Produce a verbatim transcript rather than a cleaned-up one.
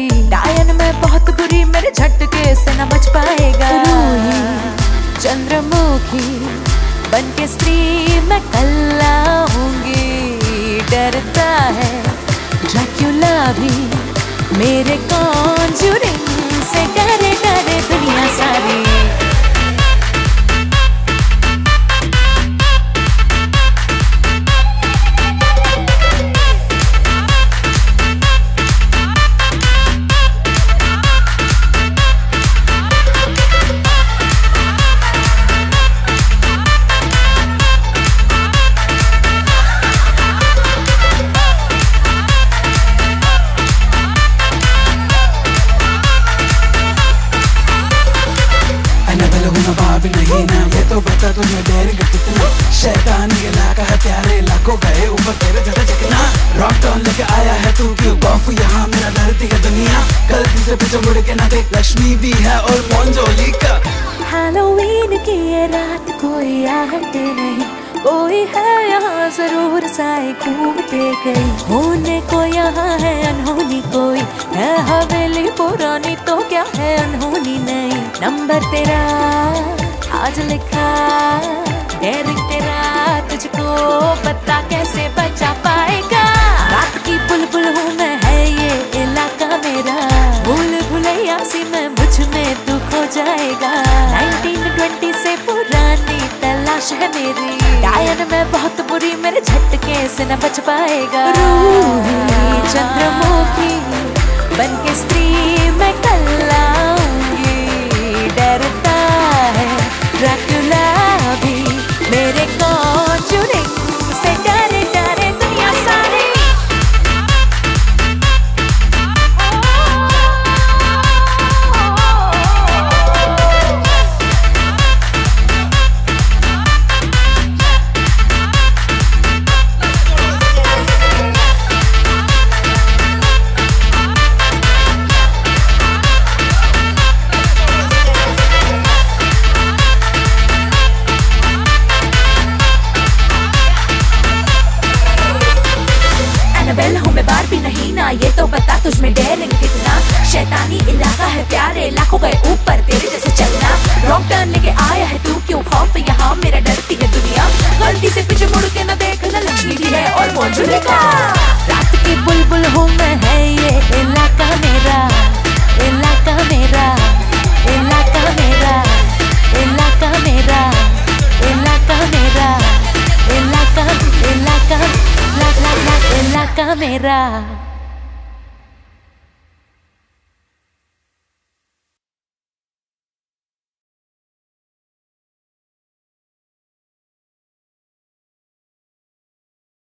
सारी। डायन में बहुत बुरी, मेरे झटके से न बच पाएगा। चंद्रमुखी बन के स्त्री मैं कल आऊंगी। डरता है ड्रैक्युला भी मेरे कॉन्जूरिंग से। डरे डरे दुनिया सारी। भी नहीं ना, ये तो बता तुझे डेरिंग कितना। शैतान इलाका है प्यारे, लाखों गए ऊपर तेरे जैसा चिकना। रॉक टर्न लेके आया है तू क्यों गॉफ यहाँ, मेरा धरती है दुनिया। गलती से पीछे मुड़ के ना देख, लक्ष्मी भी है और मोंजोली का। हैलोवीन की ये रात कोई आहट नहीं, कोई है यहाँ जरूर साए घूमते गई। होने को यहाँ है अनहोनी, कोई है हवेली पुरानी तो क्या है अनहोनी नहीं। नंबर तेरा आज लिखा, डेरिंग तेरा, तुझको पता कैसे बचा पाएगा। रात की बुलबुल हूँ मैं, है ये इलाका मेरा। भूल भुलैया सी मैं, मुझ में तू खो जाएगा। नाइनटीन ट्वेंटी से पुरानी तलाश है मेरी। डायन में बहुत बुरी, मेरे झटके से न बच पाएगा। चंद्रमुखी बन के स्त्री मैं कल आऊंगी। डरता है ड्रैक्युला भी मेरे कॉन्जूरिंग से। डरे डरे दुनिया सारी। हूँ मैं बार भी नहीं ना, ये तो बता तुझ में डेरिंग कितना। शैतानी इलाका है प्यारे, लाखों गए ऊपर तेरे जैसे चलना। रॉन्ग टर्न लेके आया है तू क्यों खौफ यहाँ, मेरा डरती है दुनिया। गलती से पीछे मुड़ के न देख, न लक्ष्मी भी है और मोंजोली का। रात की बुलबुल हूँ मैं, है ये इलाका मेरा। इलाका मेरा, इलाका मेरा, इलाका मेरा, इलाका मेरा, इलाका इलाका इलाका मेरा।